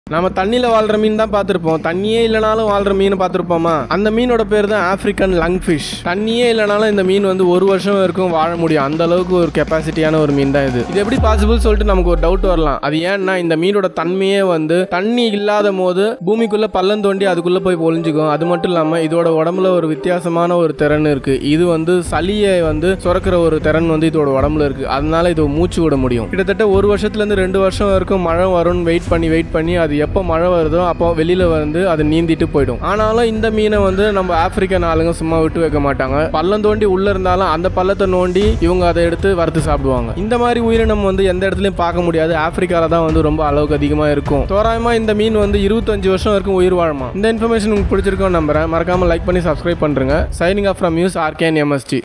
நம்ம தண்ணியில் வாழ்கிற மீன் தான் பார்த்துருப்போம். தண்ணியே இல்லைனாலும் வாழ்கிற மீன் பார்த்துருப்போமா? அந்த மீனோட பேர் தான் ஆஃப்ரிக்கன் லங் ஃபிஷ். தண்ணியே இல்லைனாலும் இந்த மீன் வந்து ஒரு வருஷம் வரைக்கும் வாழ முடியும். அந்த அளவுக்கு ஒரு கெப்பாசிட்டியான ஒரு மீன் தான் இது. இது எப்படி பாசிபிள் சொல்லிட்டு நமக்கு ஒரு டவுட் வரலாம். அது ஏன்னா இந்த மீனோட தன்மையே வந்து தண்ணி இல்லாத போது பூமிக்குள்ள பள்ளம் தோண்டி அதுக்குள்ள போய் ஒளிஞ்சுக்கும். அது மட்டும் இல்லாமல் இதோட உடம்புல ஒரு வித்தியாசமான ஒரு திறன் இருக்கு. இது வந்து சளியை வந்து சுரக்கிற ஒரு திறன் வந்து இதோட உடம்புல இருக்கு. அதனால இது மூச்சு விட முடியும். கிட்டத்தட்ட ஒரு வருஷத்துலேருந்து 2 வருஷம் வரைக்கும் மழை வரும்னு வெயிட் பண்ணி அது எப்போ மழை வருதோ அப்போ வெளியில வந்து அது நீந்திட்டு போயிடும். ஆனாலும் இந்த மீனை வந்து நம்ம ஆப்பிரிக்கன் ஆளுங்க சும்மா விட்டு வைக்க மாட்டாங்க. பள்ளம் தோண்டி உள்ள இருந்தாலும் அந்த பள்ளத்தை நோண்டி இவங்க அதை எடுத்து வறுத்து சாப்பிடுவாங்க. இந்த மாதிரி உயிரினம் வந்து எந்த இடத்துலயும் பார்க்க முடியாது. ஆப்பிரிக்கால தான் வந்து ரொம்ப அளவுக்கு அதிகமா இருக்கும். தோராயமா இந்த மீன் வந்து 25 வருஷம் வரைக்கும் உயிர் வாழுமா. இந்த இன்ஃபர்மேஷன் உங்களுக்கு பிடிச்சிருக்கோன்னு நம்புறேன். மறக்காம லைக் பண்ணி சப்ஸ்கிரைப் பண்றேங்க. Signing off from news RKNMST.